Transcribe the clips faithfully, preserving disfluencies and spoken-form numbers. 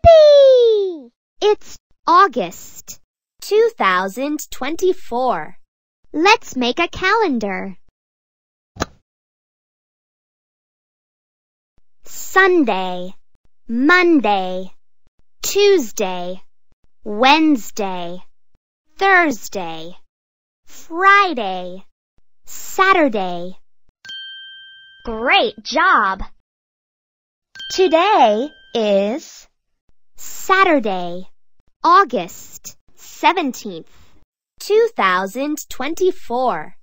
Yippee! It's August two thousand twenty-four. Let's make a calendar. Sunday, Monday, Tuesday, Wednesday, Thursday, Friday, Saturday. Great job! Today is Saturday, August seventeenth, two thousand twenty-four.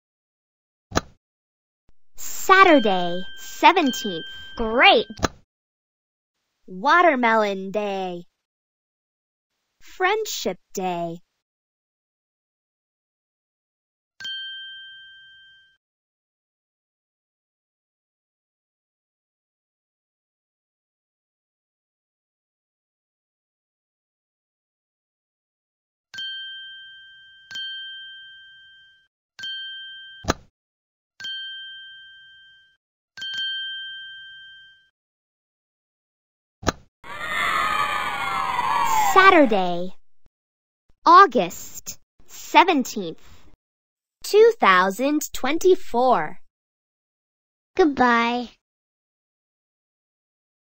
Saturday, seventeenth. Great! Watermelon Day. Friendship Day. Saturday, August seventeenth, two thousand twenty-four. Goodbye.